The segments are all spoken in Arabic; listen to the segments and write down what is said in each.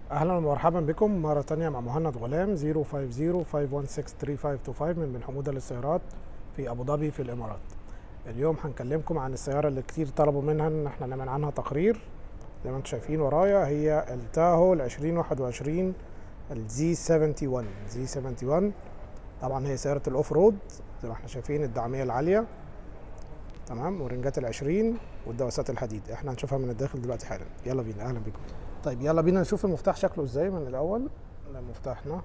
اهلا ومرحبا بكم مره تانية مع مهند غلام 050-516-3525 من بن حموده للسيارات في ابو ظبي في الامارات. اليوم هنكلمكم عن السياره اللي كتير طلبوا منها ان احنا نعمل عنها تقرير. زي ما انتم شايفين ورايا هي التاهو ال 2021 الزي 71 زي 71. طبعا هي سياره الاوف رود زي ما احنا شايفين، الدعميه العاليه تمام، ورنجات ال20 والدواسات الحديد. احنا هنشوفها من الداخل دلوقتي حالا. يلا بينا، اهلا بكم. طيب يلا بينا نشوف المفتاح شكله ازاي من الاول. ده مفتاحنا،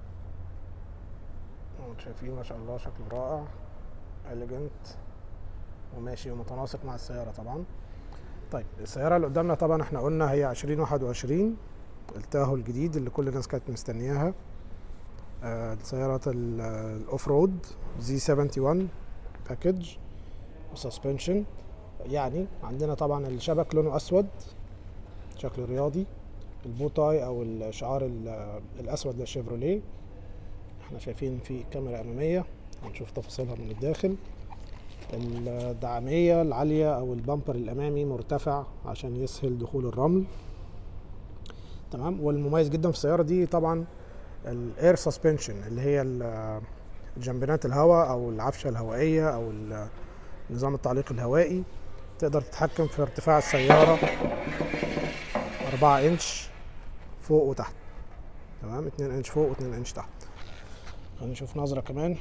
شايفين ما شاء الله شكله رائع، اليجنت وماشي ومتناسق مع السياره طبعا. طيب السياره اللي قدامنا طبعا احنا قلنا هي 2021 التاهو الجديد اللي كل الناس كانت مستنياها. السيارات الاوف رود زي 71 باكج وسسبنشن. يعني عندنا طبعا الشبك لونه اسود شكل رياضي، البوتاي او الشعار الاسود للشيفروليه. احنا شايفين في كاميرا اماميه هنشوف تفاصيلها من الداخل. الدعاميه العاليه او البامبر الامامي مرتفع عشان يسهل دخول الرمل تمام. والمميز جدا في السياره دي طبعا الاير سسبنشن اللي هي جنبينات الهواء او العفشه الهوائيه او نظام التعليق الهوائي. تقدر تتحكم في ارتفاع السياره 4 انش فوق وتحت تمام، 2 انش فوق و2 انش تحت. خلينا نشوف نظرة كمان.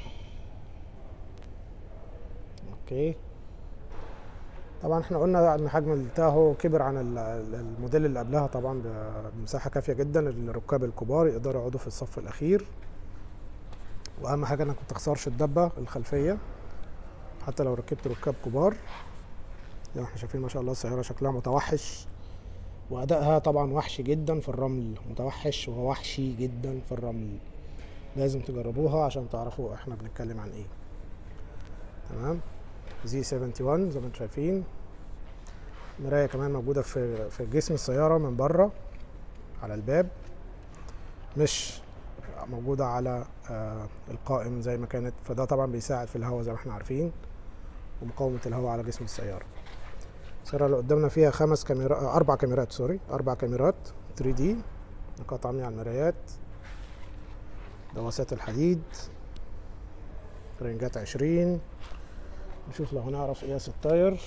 اوكي، طبعا احنا قلنا ان حجم التاهو كبر عن الموديل اللي قبلها طبعا بمساحة كافية جدا للركاب الكبار يقدروا يقعدوا في الصف الاخير. واهم حاجة انك ما تخسرش الدبة الخلفية حتى لو ركبت ركاب كبار. زي ما احنا شايفين ما شاء الله السيارة شكلها متوحش، وادائها طبعا وحشي جدا في الرمل، متوحش ووحشي جدا في الرمل. لازم تجربوها عشان تعرفوا احنا بنتكلم عن ايه تمام. زي 71 زي ما انتم شايفين. مراية كمان موجودة في جسم السيارة من بره على الباب، مش موجودة على القائم زي ما كانت، فده طبعا بيساعد في الهواء زي ما احنا عارفين ومقاومة الهواء على جسم السيارة. السيارة اللي قدامنا فيها 4 كاميرات 4 كاميرات 3D، نقاط عمياء على المرايات، دواسات الحديد، رنجات 20. نشوف لو هنعرف قياس التاير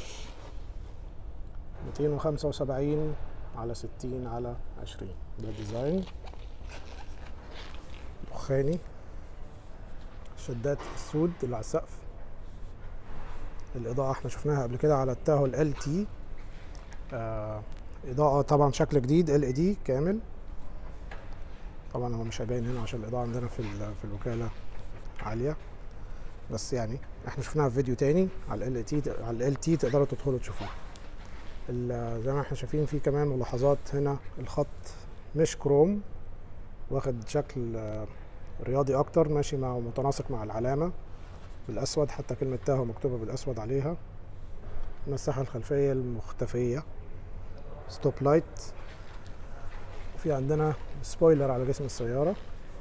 275 على 60 على 20. ده ديزاين دخاني، شدات السود اللي على السقف. الإضاءة احنا شفناها قبل كده على التاهو ال تي. إضاءة طبعا شكل جديد LED كامل. طبعا هو مش هيبين هنا عشان الإضاءة عندنا في الوكالة عالية، بس يعني احنا شفناها في فيديو تاني على ال تي تقدروا تدخلوا تشوفوها. زي ما احنا شايفين في كمان ملاحظات هنا، الخط مش كروم، واخد شكل رياضي اكتر، ماشي مع متناسق مع العلامة بالاسود، حتى كلمة تاهو مكتوبة بالاسود عليها. المساحة الخلفية المختفية، ستوب لايت، في عندنا سبويلر على جسم السيارة.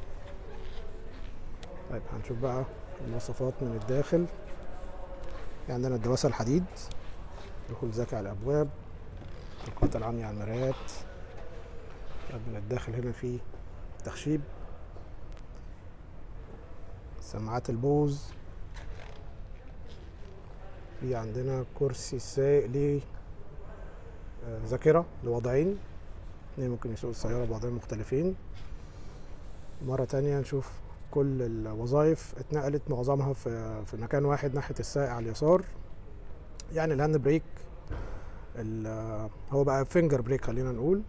طيب هنشوف بقى المواصفات من الداخل. في عندنا الدواسة الحديد، دخول ذكي على الابواب، القطع العمياء على المرايات. من الداخل هنا في تخشيب، سماعات البوز، في عندنا كرسي سائق ليه ذاكرة لوضعين، اتنين ممكن يسوقوا السيارة بوضعين مختلفين. مرة تانية نشوف كل الوظائف اتنقلت معظمها في مكان واحد ناحية السائق على اليسار. يعني الهاند بريك هو بقى فينجر بريك خلينا نقول.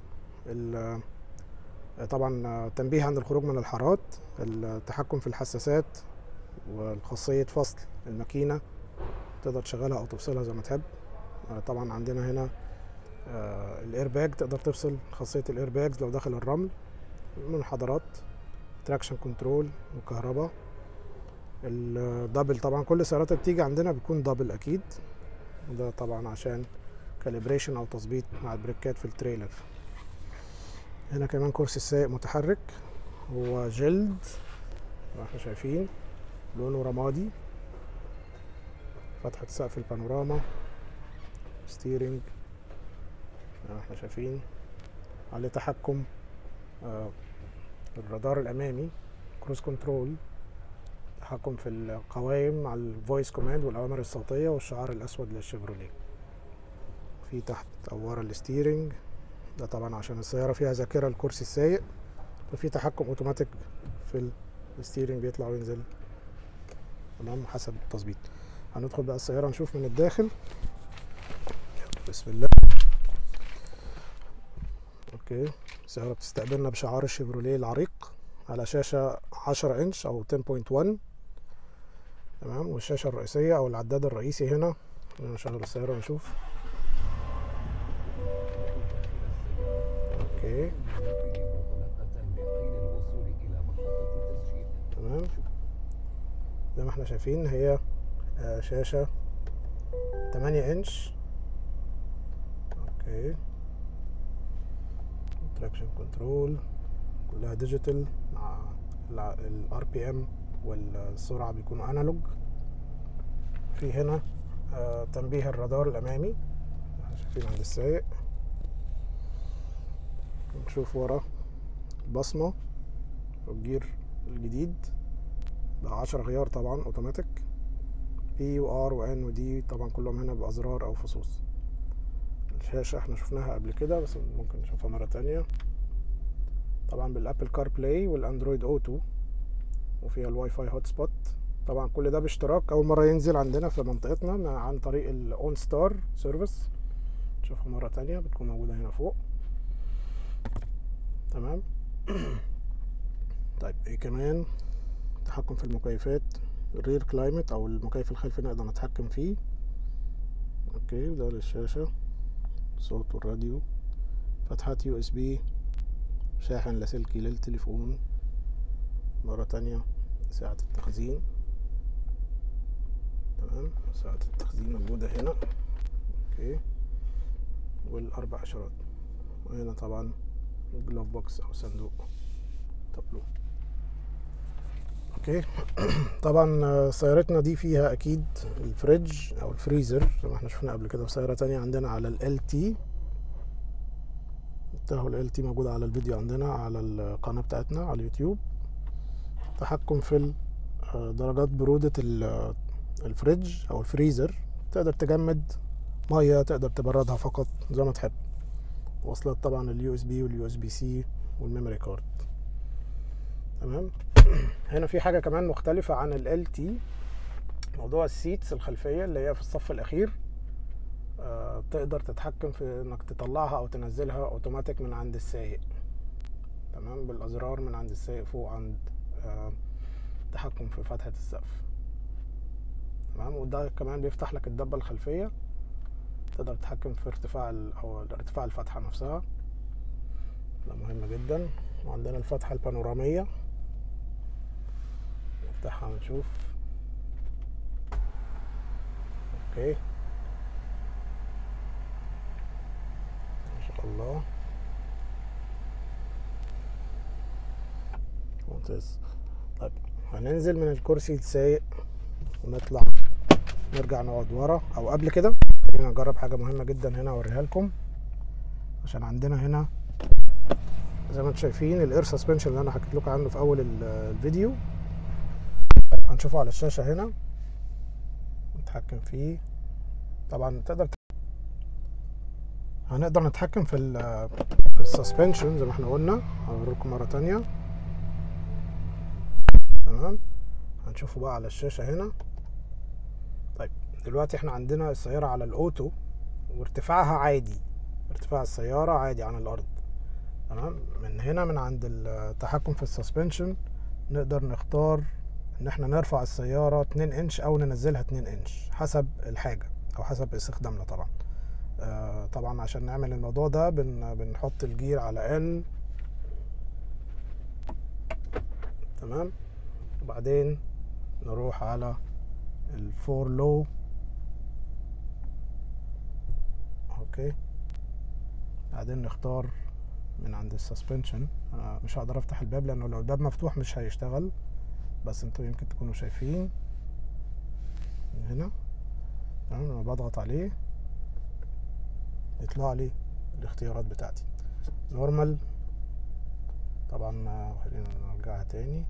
طبعا تنبيه عند الخروج من الحارات، التحكم في الحساسات، والخاصية فصل الماكينة تقدر تشغلها او تفصلها زي ما تحب. طبعا عندنا هنا الايرباج، تقدر تفصل خاصية الايرباجز لو دخل الرمل. منحدرات، تراكشن كنترول وكهرباء. الدبل طبعا كل السيارات اللي بتيجي عندنا بيكون دبل اكيد، ده طبعا عشان كاليبريشن او تظبيط مع البريكات في التريلر. هنا كمان كرسي السائق متحرك، هو جلد زي ما احنا شايفين، لونه رمادي. فتحة سقف البانوراما، ستيرنج زي ما احنا شايفين، عليه تحكم الرادار الامامي، كروز كنترول، تحكم في القوائم مع الفويس كوماند والاوامر الصوتيه، والشعار الاسود للشيفروليه. في تحت او ورا الستيرنج، ده طبعا عشان السياره فيها ذاكره الكرسي السايق، وفي تحكم اوتوماتيك في الستيرنج بيطلع وينزل تمام حسب التظبيط. هندخل بقى السياره نشوف من الداخل. بسم الله. اوكي، السياره بتستقبلنا بشعار الشيفروليه العريق على شاشه 10 انش او 10.1 تمام، والشاشه الرئيسيه او العداد الرئيسي هنا. نشغل السياره ونشوف. اوكي تمام، زي ما احنا شايفين هي شاشه 8 انش. اوكي، تراكشن كنترول كلها ديجيتال، مع الار بي ام والسرعه بيكونوا انالوج. في هنا تنبيه الرادار الامامي شايفين عند السايق. نشوف ورا بصمه والجير الجديد بقى 10 غيار طبعا اوتوماتيك، بي وار وان ودي طبعا كلهم هنا بازرار او فصوص. الشاشه احنا شفناها قبل كده بس ممكن نشوفها مره تانية، طبعا بالابل كار بلاي والاندرويد اوتو، وفيها الواي فاي هوت سبوت. طبعا كل ده باشتراك، اول مره ينزل عندنا في منطقتنا عن طريق الاون ستار سيرفيس. نشوفها مره تانية، بتكون موجوده هنا فوق تمام. طيب ايه كمان؟ تحكم في المكيفات، الرير كلايمت او المكيف الخلفي نقدر نتحكم فيه. اوكي، وده للشاشه، صوت والراديو، فتحات يو اس بي، شاحن لاسلكي للتليفون. مرة تانية ساعة التخزين تمام، ساعة التخزين موجودة هنا. اوكي، والاربع اشارات، وهنا طبعا جلوف بوكس او صندوق تابلو. اوكي. طبعا سيارتنا دي فيها اكيد الفريج او الفريزر زي ما احنا شفنا قبل كده في سيارة تانية عندنا على ال تي. ال تي موجود على الفيديو عندنا على القناة بتاعتنا على اليوتيوب. تحكم في درجات برودة الفريج او الفريزر، تقدر تجمد مية، تقدر تبردها فقط زي ما تحب. وصلت طبعا اليو اس بي واليو اس بي سي والميموري كارد تمام. هنا في حاجة كمان مختلفة عن ال تي، موضوع السيتس الخلفية اللي هي في الصف الأخير. تقدر تتحكم في انك تطلعها او تنزلها اوتوماتيك من عند السايق تمام، بالازرار من عند السايق فوق عند تحكم في فتحة السقف تمام. وده كمان بيفتح لك الدبة الخلفية، تقدر تتحكم في ارتفاع او ارتفاع الفتحة نفسها، ده مهم جدا. وعندنا الفتحة البانورامية، نفتحها ونشوف. اوكي ما شاء الله ممتاز. طيب هننزل من الكرسي السايق ونطلع نرجع نقعد ورا او قبل كده. خلينا نجرب حاجة مهمة جدا هنا اوريها لكم، عشان عندنا هنا زي ما انتم شايفين الاير سسبنشن اللي انا حكيت لكم عنه في اول الفيديو. هنشوفه على الشاشة هنا، نتحكم فيه. طبعا هنقدر نتحكم في السسبنشن زي ما احنا قلنا، هوريكم مرة تانية تمام. هنشوفه بقى على الشاشة هنا. طيب دلوقتي احنا عندنا السيارة على الاوتو وارتفاعها عادي، ارتفاع السيارة عادي عن الارض تمام. من هنا من عند التحكم في السسبنشن نقدر نختار ان احنا نرفع السيارة 2 انش او ننزلها 2 انش حسب الحاجة او حسب استخدامنا طبعا. طبعا عشان نعمل الموضوع ده بنحط الجير على ان تمام، وبعدين نروح على الفور لو. اوكي، بعدين نختار من عند السسبنشن. مش هقدر افتح الباب لانه لو الباب مفتوح مش هيشتغل، بس انتوا يمكن تكونوا شايفين من هنا تمام. لما بضغط عليه يطلع لي الاختيارات بتاعتي، نورمال، طبعا خلينا نرجعها تاني.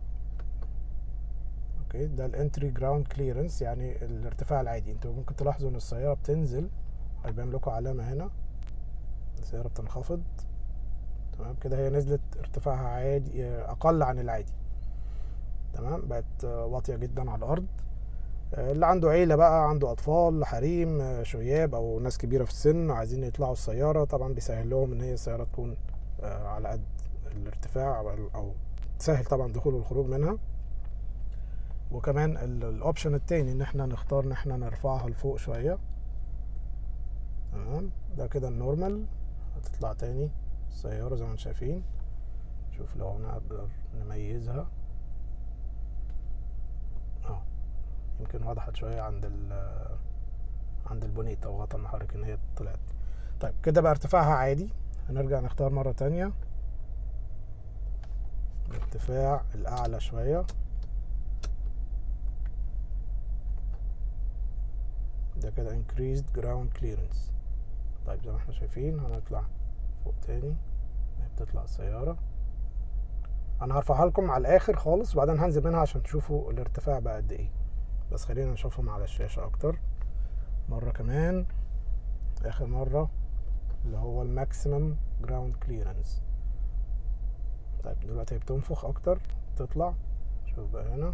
اوكي، ده الانتري جراوند كليرنس، يعني الارتفاع العادي. انتوا ممكن تلاحظوا ان السيارة بتنزل، هيبان لكم علامة هنا، السيارة بتنخفض. تمام كده، هي نزلت ارتفاعها عادي اقل عن العادي. تمام، بقت واطية جدا على الارض. اللي عنده عيلة بقى، عنده اطفال، حريم، شياب او ناس كبيرة في السن عايزين يطلعوا السيارة، طبعا بيسهل لهم ان هي السيارة تكون على قد الارتفاع، او تسهل طبعا دخول والخروج منها. وكمان الاوبشن التاني ان احنا نختار ان احنا نرفعها لفوق شوية. تمام، ده كده النورمال. هتطلع تاني السيارة زي ما انتم شايفين. شوف لو نقدر نميزها، يمكن وضحت شوية عند البونيت او غطا المحرك ان هي طلعت. طيب كده بقى ارتفاعها عادي. هنرجع نختار مرة تانية الارتفاع الاعلى شوية. ده كده increased ground clearance. طيب زي ما احنا شايفين هنطلع فوق تاني، بتطلع السيارة. انا هرفعها لكم على الاخر خالص وبعدين هنزل منها عشان تشوفوا الارتفاع بقى قد ايه، بس خلينا نشوفهم على الشاشة اكتر مرة كمان. اخر مرة اللي هو الماكسيمم جراوند كليرنس. طيب دلوقتي هي بتنفخ اكتر، تطلع. شوف بقى هنا،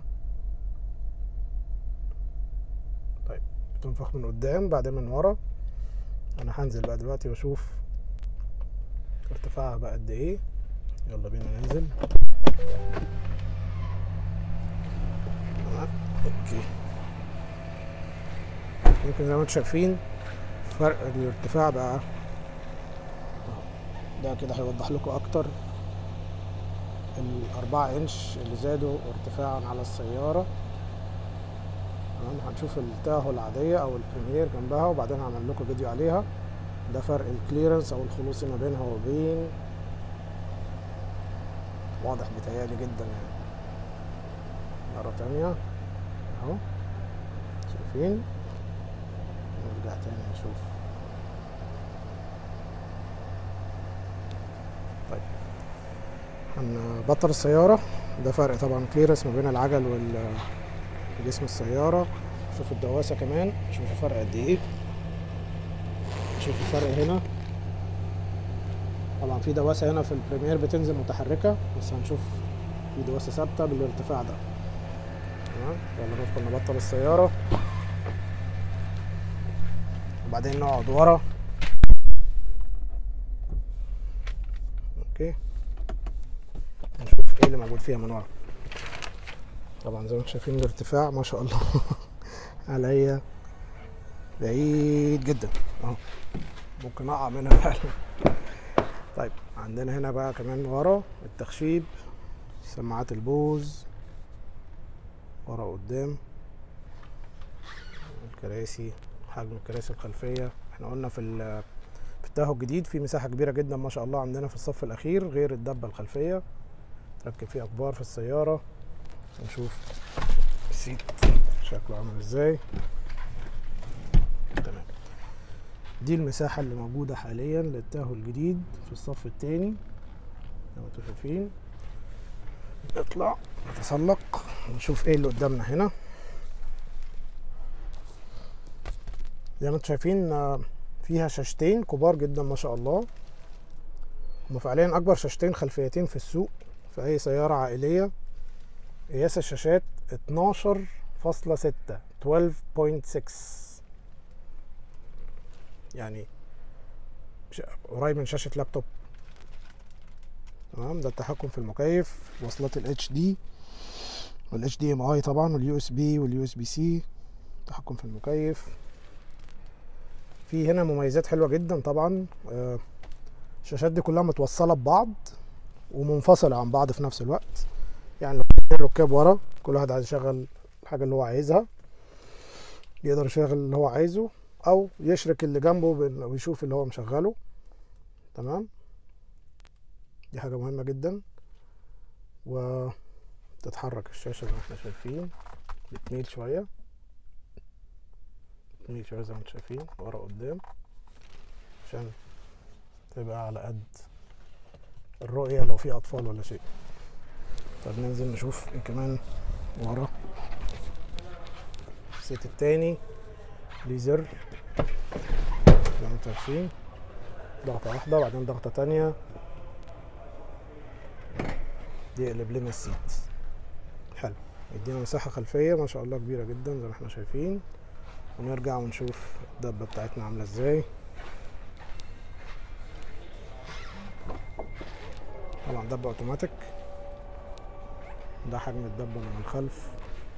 طيب بتنفخ من قدام بعدين من ورا. انا هنزل بقى دلوقتي واشوف ارتفاعها بقى قد ايه. يلا بينا ننزل. اوكي، يمكن زي ما انتم شايفين فرق الارتفاع بقى، ده كده هيوضح لكم اكتر ال4 انش اللي زادوا ارتفاعا على السيارة. تمام، هنشوف التاهو العادية او البريمير جنبها وبعدين هعمل لكم فيديو عليها. ده فرق الكليرنس او الخلوصي ما بينها وبين، واضح بيتهيألي جدا يعني. مرة تانية اهو، شايفين؟ نرجع تاني نشوف. طيب هنبطل السيارة. ده فرق طبعا كليرنس ما بين العجل وجسم السيارة. شوف الدواسة كمان، شوف الفرق قد ايه. شوف الفرق هنا، طبعا في دواسة هنا في البريمير بتنزل متحركة، بس هنشوف في دواسة ثابتة بالارتفاع ده. تمام، يلا ندخل نبطل السيارة وبعدين نقعد ورا. اوكي، نشوف ايه اللي موجود فيها من ورا. طبعا زي ما انتم شايفين الارتفاع ما شاء الله عليا بعيد جدا اهو، ممكن اقع منها فعلا. طيب عندنا هنا بقى كمان ورا التخشيب، سماعات البوز ورا وقدام، الكراسي، حجم الكراسي الخلفيه. احنا قلنا في التاهو الجديد في مساحه كبيره جدا ما شاء الله عندنا في الصف الاخير غير الدبه الخلفيه، تركب فيه اكبار في السياره. نشوف السيت شكله عامل ازاي. تمام، دي المساحه اللي موجوده حاليا للتاهو الجديد في الصف الثاني زي ما انتم شايفين. نطلع نتسلق نشوف ايه اللي قدامنا هنا. زي ما انتم شايفين فيها شاشتين كبار جدا ما شاء الله، هما فعليا اكبر شاشتين خلفيتين في السوق في اي سيارة عائلية. قياس الشاشات 12.6 12.6، يعني قريب من شاشة لابتوب. تمام، ده التحكم في المكيف، وصلات ال HD وال HDMI طبعا واليو اس بي واليو اس بي سي، تحكم في المكيف. في هنا مميزات حلوة جدا طبعا. الشاشات دي كلها متوصلة ببعض ومنفصلة عن بعض في نفس الوقت، يعني لو الركاب ورا كل واحد عايز يشغل الحاجة اللي هو عايزها يقدر يشغل اللي هو عايزه، او يشرك اللي جنبه ويشوف اللي هو مشغله. تمام، دي حاجة مهمة جدا. وتتحرك الشاشة زي ما احنا شايفين، بتميل شوية زي ما انتم شايفين ورا قدام عشان تبقى على قد الرؤية لو في اطفال ولا شيء. طب ننزل نشوف ايه كمان ورا. السيت التاني ليه زر زي ما انتم شايفين، ضغطة واحدة وبعدين ضغطة تانية يقلب لنا السيت. حلو، يدينا مساحة خلفية ما شاء الله كبيرة جدا زي ما احنا شايفين. ونرجع ونشوف الدبة بتاعتنا عاملة ازاي. طبعا دبة اوتوماتيك. ده حجم الدبة من الخلف.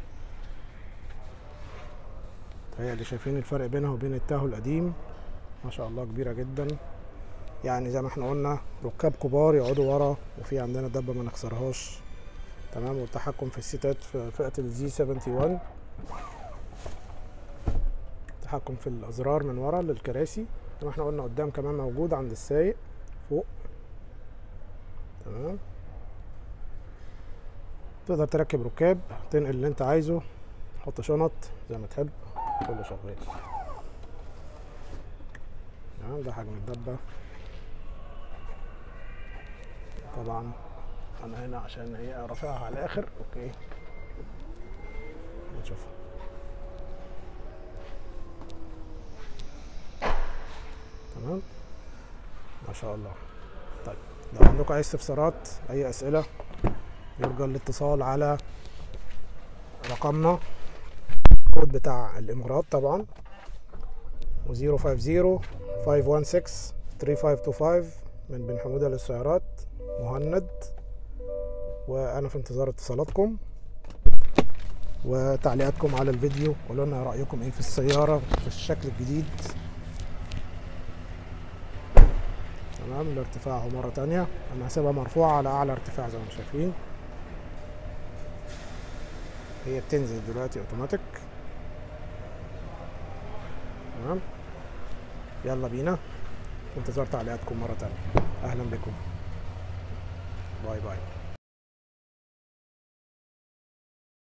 تهيألي شايفين الفرق بينها وبين التاهو القديم ما شاء الله كبيرة جدا. يعني زي ما احنا قلنا ركاب كبار يقعدوا ورا، وفي عندنا دبة ما نخسرهاش. تمام. والتحكم في السيتات في فئة الزي 71. التحكم في الازرار من ورا للكراسي زي ما احنا قلنا. قدام كمان موجود عند السايق فوق. تمام. تقدر تركب ركاب، تنقل اللي انت عايزه، تحط شنط زي ما تحب، كله شغال. تمام. ده حجم الدبة. طبعا انا هنا عشان هي رافعها على الاخر. اوكي نشوفها. تمام ما شاء الله. طيب لو عندكم اي استفسارات اي اسئله يرجى الاتصال على رقمنا، الكود بتاع الامارات طبعا، و050 516 3525 من بن حمودة للسيارات. مهند. وانا في انتظار اتصالاتكم وتعليقاتكم على الفيديو. قولوا لنا رايكم ايه في السياره في الشكل الجديد. تمام. الارتفاع مرة تانية انا هسيبها مرفوعة على اعلى ارتفاع زي ما شايفين. هي بتنزل دلوقتي اوتوماتيك. تمام. يلا بينا في انتظار تعليقاتكم مرة تانية. اهلا بكم. باي باي.